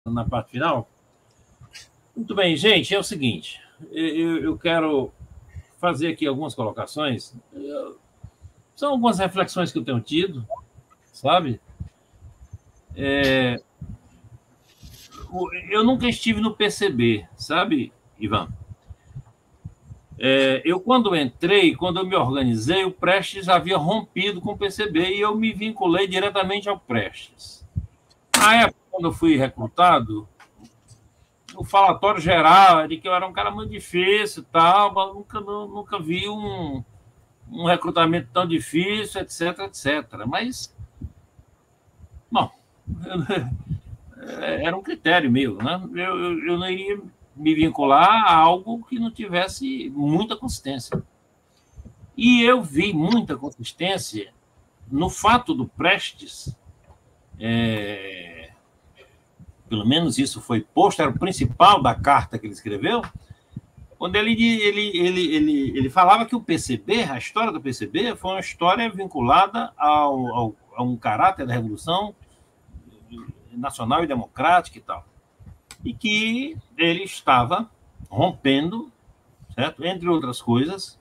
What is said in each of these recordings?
na parte final. Muito bem, gente, é o seguinte, eu quero fazer aqui algumas colocações. São algumas reflexões que eu tenho tido, sabe? Eu nunca estive no PCB, sabe, Ivan? Eu, quando entrei, quando eu me organizei, o Prestes havia rompido com o PCB e eu me vinculei diretamente ao Prestes. Na época, quando eu fui recrutado, o falatório geral é de que eu era um cara muito difícil e tal, mas nunca vi um recrutamento tão difícil, etc, etc. Mas, bom, era um critério meu, né? Eu não iria me vincular a algo que não tivesse muita consistência. E eu vi muita consistência no fato do Prestes, pelo menos isso foi posto, era o principal da carta que ele escreveu, quando ele falava que o PCB, a história do PCB, foi uma história vinculada a um caráter da Revolução Nacional e Democrática e tal. E que ele estava rompendo, certo? Entre outras coisas,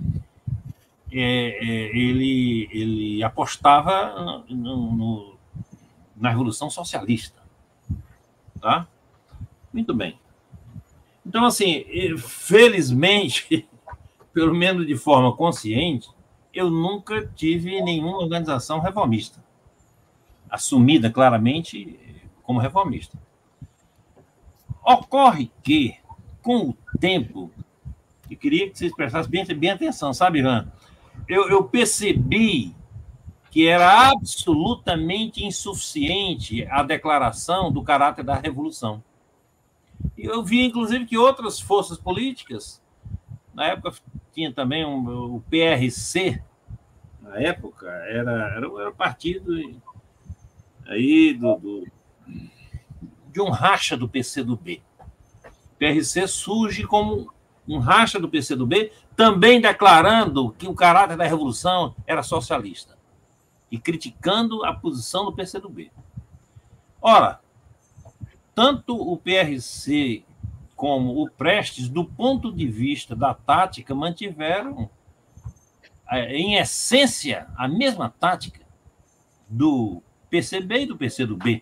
ele apostava na Revolução Socialista. Tá? Muito bem. Então, assim, felizmente, pelo menos de forma consciente, eu nunca tive nenhuma organização reformista, assumida claramente como reformista. Ocorre que, com o tempo, eu queria que vocês prestassem bem atenção, sabe, Ivan? Eu percebi que era absolutamente insuficiente a declaração do caráter da revolução. Eu vi, inclusive, que outras forças políticas, na época tinha também o PRC, na época, era o partido aí de um racha do PCdoB. O PRC surge como um racha do PCdoB, também declarando que o caráter da revolução era socialista e criticando a posição do PCdoB. Ora, tanto o PRC como o Prestes, do ponto de vista da tática, mantiveram, em essência, a mesma tática do PCB e do PCdoB.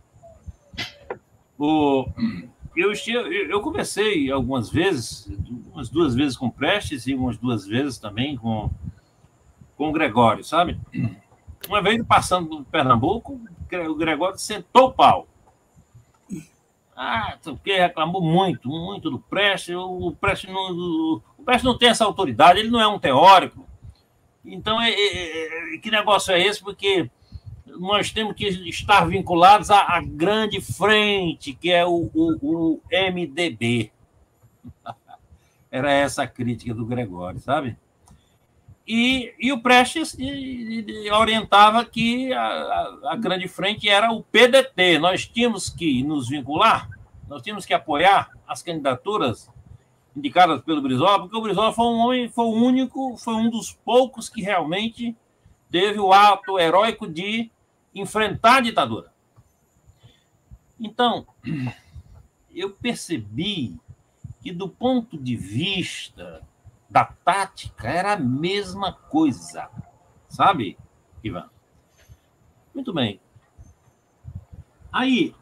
Eu conversei algumas vezes, umas 2 vezes com o Prestes e umas 2 vezes também com o Gregório, sabe? Uma vez passando por Pernambuco, o Gregório sentou o pau. Porque reclamou muito do Prestes. O Prestes não tem essa autoridade, ele não é um teórico. Então, que negócio é esse? Porque nós temos que estar vinculados à grande frente, que é o MDB. Era essa a crítica do Gregório, sabe? E o Prestes orientava que a grande frente era o PDT. Nós tínhamos que nos vincular, nós tínhamos que apoiar as candidaturas indicadas pelo Brizola, porque o Brizola foi um homem, foi um dos poucos que realmente teve o ato heróico de enfrentar a ditadura. Então, eu percebi que, do ponto de vista da tática, era a mesma coisa, sabe, Ivan? Muito bem. Aí,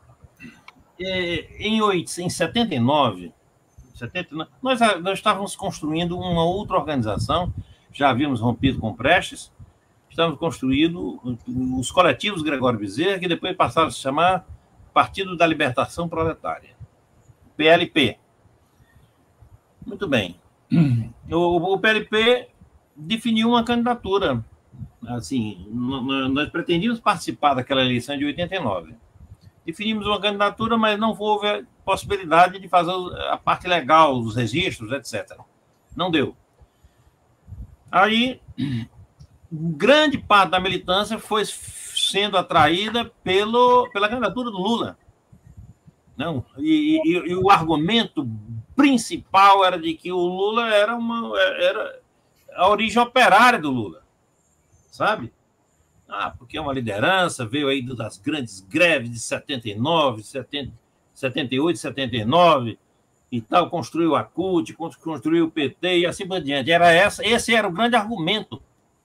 em 79, nós estávamos construindo uma outra organização, já havíamos rompido com o Prestes, estávamos construindo os coletivos Gregório Bezerra, que depois passaram a se chamar Partido da Libertação Proletária, PLP. Muito bem. O PLP definiu uma candidatura. Assim, nós pretendíamos participar daquela eleição de 89. Definimos uma candidatura, mas não houve a possibilidade de fazer a parte legal, os registros, etc. Não deu. Aí, grande parte da militância foi sendo atraída pela candidatura do Lula. Não, e o argumento principal era de que o Lula era a origem operária do Lula, sabe? Porque é uma liderança, veio aí das grandes greves de 79, 70, 78, 79 e tal, construiu a CUT, construiu o PT e assim por diante. Esse era o grande argumento.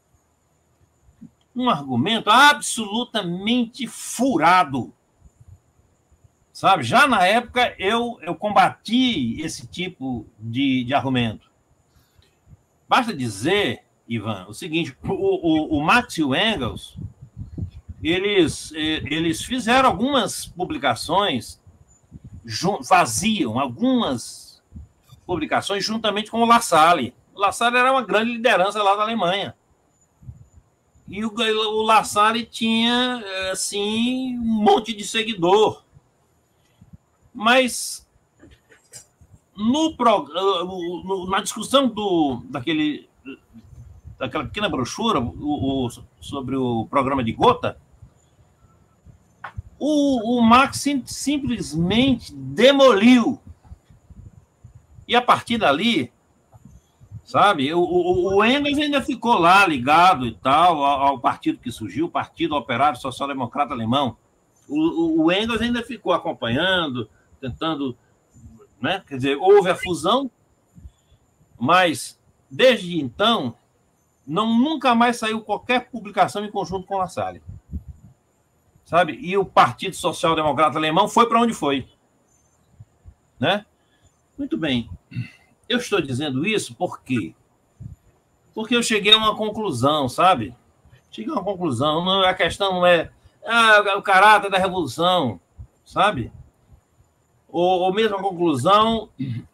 Um argumento absolutamente furado. Sabe? Já na época eu combati esse tipo de argumento. Basta dizer, Ivan, o seguinte: o Marx e o Engels, eles fizeram algumas publicações, faziam algumas publicações juntamente com o Lassalle. O Lassalle era uma grande liderança lá da Alemanha. E o Lassalle tinha, assim, um monte de seguidor. Mas na discussão daquela pequena brochura sobre o programa de Gotha, o Marx simplesmente demoliu. E a partir dali, sabe, o Engels ainda ficou lá ligado e tal ao partido que surgiu, o Partido Operário Social Democrata Alemão. O Engels ainda ficou acompanhando, tentando, né? Quer dizer, houve a fusão, mas desde então nunca mais saiu qualquer publicação em conjunto com o Lassalle, sabe? E o Partido Social Democrata Alemão foi para onde foi, né? Muito bem. Eu estou dizendo isso por quê? Porque eu cheguei a uma conclusão, sabe? Cheguei a uma conclusão. A questão não é o caráter da revolução, sabe? Ou mesmo a conclusão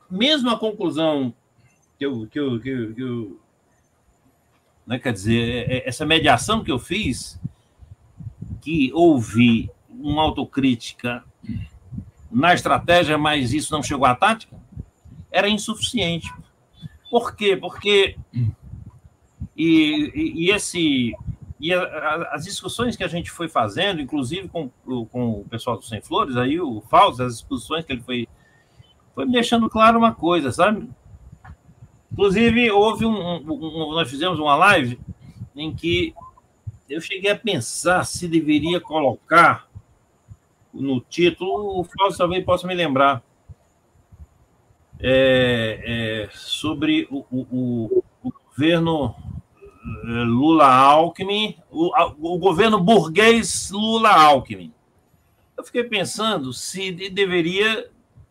que eu né, quer dizer, essa mediação que eu fiz, que houve uma autocrítica na estratégia, mas isso não chegou à tática, era insuficiente. Por quê? Porque as discussões que a gente foi fazendo, inclusive com o pessoal do Sem Flores, aí o Fausto, as discussões que ele foi me deixando claro uma coisa, sabe? Inclusive, nós fizemos uma live em que eu cheguei a pensar se deveria colocar no título, o Fausto talvez possa me lembrar, sobre o governo Lula-Alckmin, o governo burguês Lula-Alckmin. Eu fiquei pensando se deveria...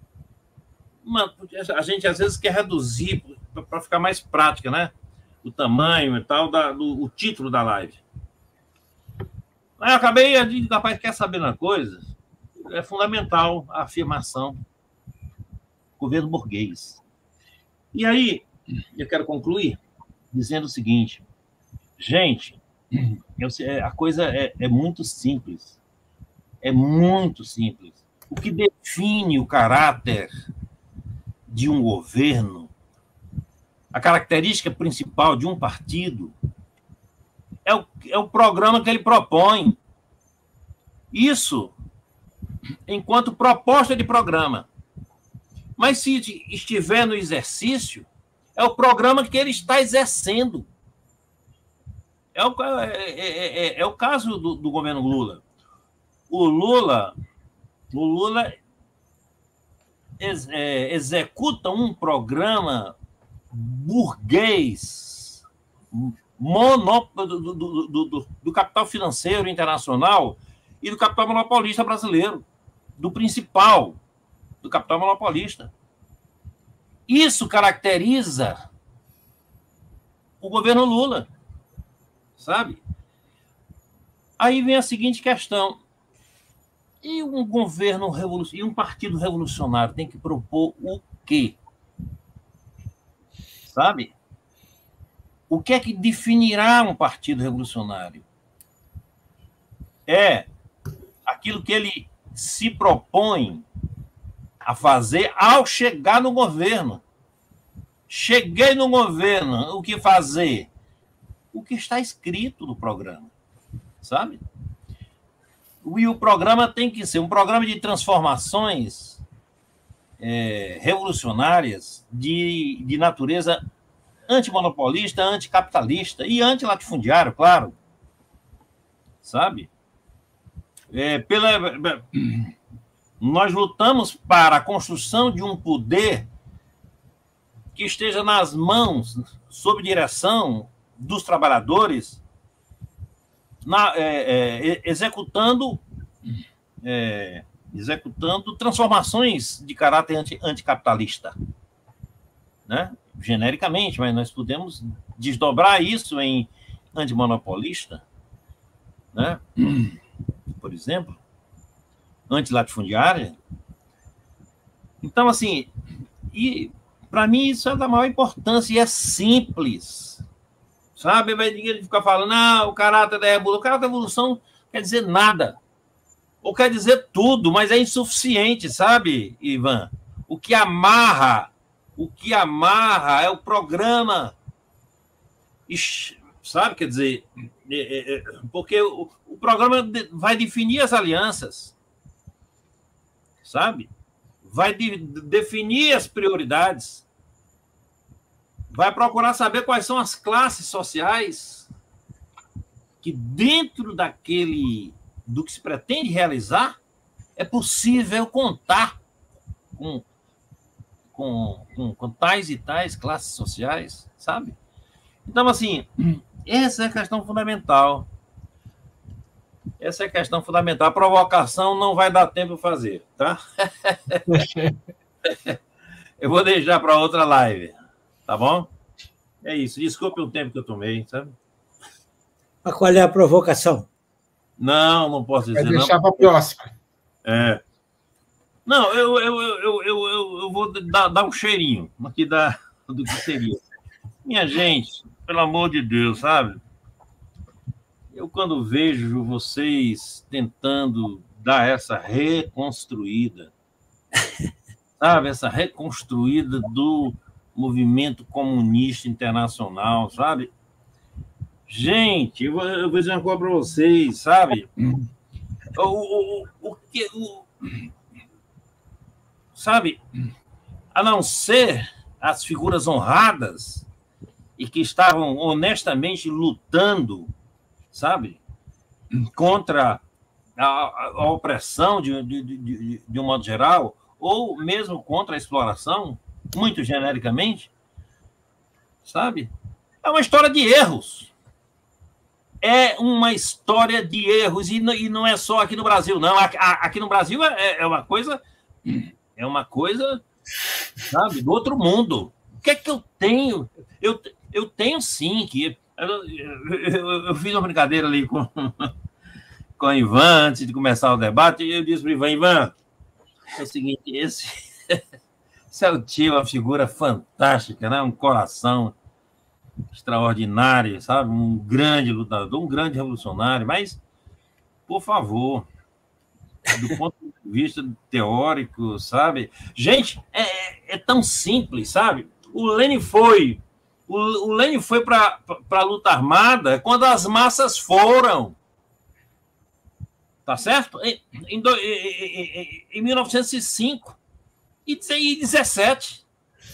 a gente às vezes quer reduzir para ficar mais prática, né? O tamanho e tal, o título da live. Aí eu acabei de... Rapaz, quer saber uma coisa? É fundamental a afirmação governo burguês. E aí, eu quero concluir dizendo o seguinte: gente, a coisa é muito simples. É muito simples. O que define o caráter de um governo, a característica principal de um partido, é o programa que ele propõe. Isso, enquanto proposta de programa. Mas se estiver no exercício, é o programa que ele está exercendo. É o caso do governo Lula. O Lula executa um programa burguês do capital financeiro internacional e do capital monopolista brasileiro, do principal, do capital monopolista. Isso caracteriza o governo Lula, sabe? Aí vem a seguinte questão: e um governo revolucionário, e um partido revolucionário tem que propor o quê? Sabe? O que é que definirá um partido revolucionário? É aquilo que ele se propõe a fazer ao chegar no governo. Cheguei no governo, o que fazer? O que está escrito no programa, sabe? E o programa tem que ser um programa de transformações revolucionárias de natureza antimonopolista, anticapitalista e antilatifundiário, claro. Nós lutamos para a construção de um poder que esteja nas mãos, sob direção dos trabalhadores, executando transformações de caráter anticapitalista, né? Genericamente, mas nós podemos desdobrar isso em antimonopolista, né? Por exemplo, antilatifundiária. Então, assim, e para mim isso é da maior importância e é simples, sabe? Vai ficar falando, o caráter da revolução. O caráter da revolução não quer dizer nada, ou quer dizer tudo, mas é insuficiente, sabe, Ivan? O que amarra é o programa, sabe? Quer dizer, porque o programa vai definir as alianças, sabe? Vai definir as prioridades, vai procurar saber quais são as classes sociais que dentro do que se pretende realizar é possível contar com tais e tais classes sociais, sabe? Então, assim, essa é a questão fundamental. Essa é a questão fundamental. A provocação não vai dar tempo de fazer, tá? Eu vou deixar para outra live, tá bom? É isso. Desculpe o tempo que eu tomei, sabe? Mas qual é a provocação? Não posso dizer. Vai deixar para a próxima. Não, eu vou dar um cheirinho aqui do que seria. Minha gente, pelo amor de Deus, sabe? Eu, quando vejo vocês tentando dar essa reconstruída, sabe? Essa reconstruída do movimento comunista internacional, sabe? Gente, eu vou dizer uma coisa para vocês, sabe? Sabe? A não ser as figuras honradas e que estavam honestamente lutando, sabe, contra a opressão de um modo geral, ou mesmo contra a exploração, muito genericamente, sabe? É uma história de erros. É uma história de erros, e não é só aqui no Brasil, não. Aqui no Brasil é uma coisa, sabe, do outro mundo. O que é que eu tenho? Eu tenho sim, que eu fiz uma brincadeira ali com o Ivan antes de começar o debate, e eu disse para o Ivan, é o seguinte, esse é o tio, uma figura fantástica, né? Um coração extraordinário, sabe? Um grande lutador, um grande revolucionário, mas, por favor, do ponto de vista teórico, sabe? Gente, é tão simples, sabe? O Lenin foi para a luta armada quando as massas foram. Tá certo? Em 1905 e 17.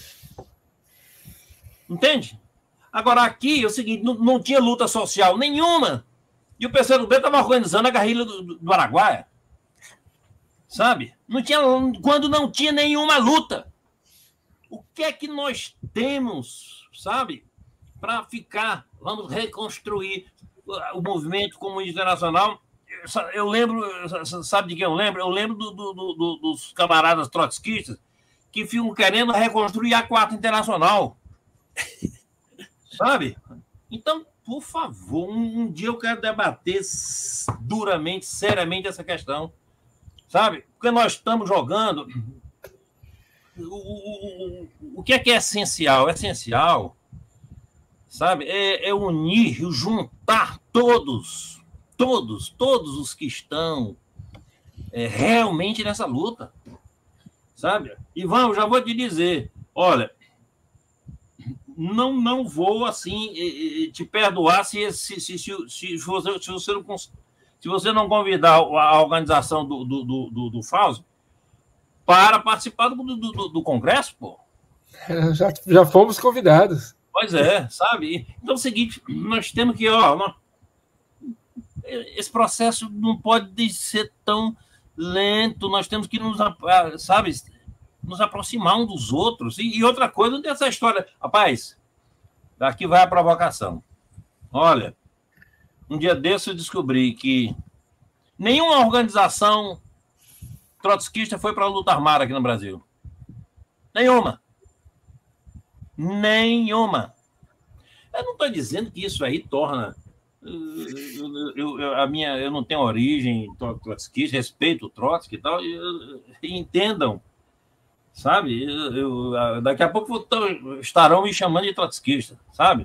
Entende? Agora, aqui é o seguinte, não tinha luta social nenhuma. E o PCdoB estava organizando a guerrilha do Araguaia. Sabe? Quando não tinha nenhuma luta. O que é que nós temos, sabe, para ficar? Vamos reconstruir o movimento comunista internacional. Eu lembro, sabe de quem eu lembro? Eu lembro dos camaradas trotskistas que ficam querendo reconstruir a Quarta Internacional. Sabe? Então, por favor, um dia eu quero debater duramente, seriamente essa questão. Sabe? Porque nós estamos jogando... O que é essencial? Essencial, sabe? É unir, juntar todos os que estão realmente nessa luta, sabe? Ivan, já vou te dizer, olha, não vou assim te perdoar se você não convidar a organização do Fausto para participar do Congresso, pô. Já fomos convidados. Pois é, sabe? Então é o seguinte, nós temos que, esse processo não pode ser tão lento, nós temos que sabe, nos aproximar um dos outros. E outra coisa, não tem essa história. Rapaz, daqui vai a provocação. Olha, um dia desse eu descobri que nenhuma organização trotskista foi para a luta armada aqui no Brasil. Nenhuma. Nenhuma. Eu não estou dizendo que isso aí torna... Eu não tenho origem trotskista, respeito o Trotsky e tal, entendam, sabe? Daqui a pouco estarão me chamando de trotskista, sabe?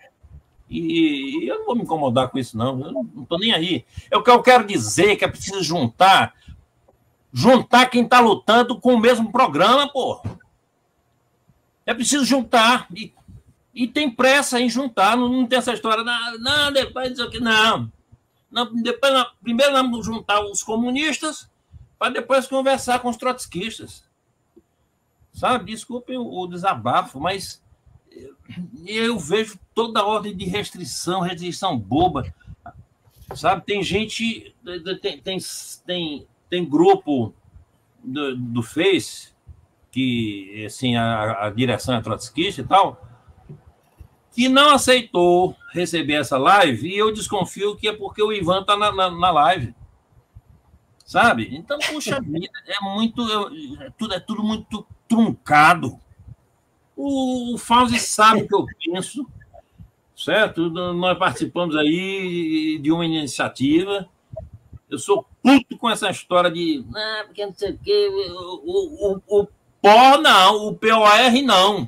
E eu não vou me incomodar com isso, não. Eu não estou nem aí. O que eu quero dizer é que é preciso juntar quem está lutando com o mesmo programa, pô. É preciso juntar. E tem pressa em juntar. Não tem essa história. Não, depois disso aqui, não. Primeiro vamos juntar os comunistas para depois conversar com os trotskistas. Sabe? Desculpem o desabafo, mas eu vejo toda a ordem de restrição boba. Sabe? Tem gente... Tem grupo do Face, que assim, a direção é trotskista e tal, que não aceitou receber essa live, e eu desconfio que é porque o Ivan está na live. Sabe? Então, puxa vida, é tudo muito truncado. O Fauzi sabe o que eu penso, certo? Nós participamos aí de uma iniciativa. Eu sou puto com essa história de... porque não sei o quê. O POR não, o POR não.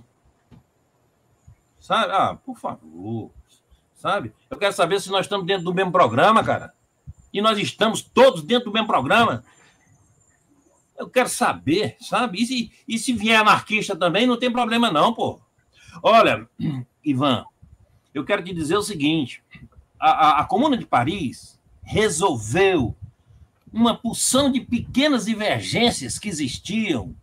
Sabe? Por favor. Sabe? Eu quero saber se nós estamos dentro do mesmo programa, cara. E nós estamos todos dentro do mesmo programa. Eu quero saber, sabe? E se vier anarquista também, não tem problema não, pô. Olha, Ivan, eu quero te dizer o seguinte. A Comuna de Paris resolveu uma porção de pequenas divergências que existiam,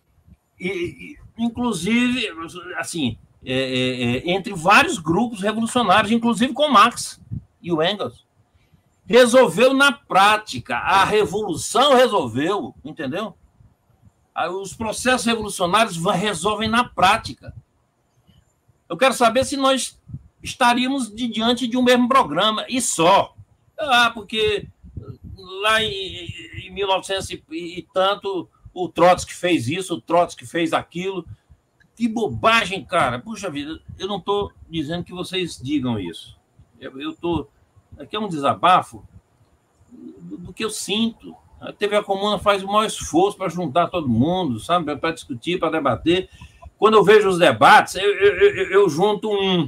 inclusive, assim, entre vários grupos revolucionários, inclusive com Marx e o Engels. Resolveu na prática. A revolução resolveu, entendeu? Os processos revolucionários resolvem na prática. Eu quero saber se nós estaríamos diante de um mesmo programa, e só. Porque lá em 1900 e tanto, o Trotsky fez isso, o Trotsky fez aquilo. Que bobagem, cara. Puxa vida, eu não estou dizendo que vocês digam isso. Eu estou... Aqui é um desabafo do que eu sinto. A TV Comuna faz o maior esforço para juntar todo mundo, sabe? Para discutir, para debater. Quando eu vejo os debates, eu junto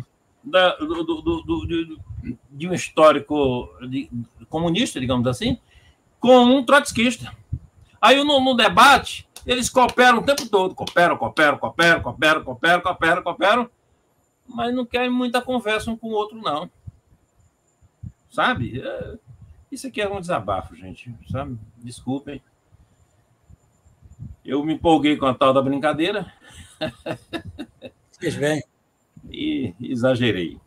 de um histórico comunista, digamos assim, com um trotskista. Aí no debate, eles cooperam o tempo todo. Cooperam, mas não querem muita conversa um com o outro, não. Sabe? Isso aqui é um desabafo, gente. Sabe? Desculpem. Eu me empolguei com a tal da brincadeira. Fez bem. E exagerei.